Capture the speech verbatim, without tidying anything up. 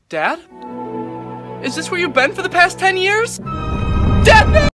Dad? Is this where you've been for the past ten years? Dad, no!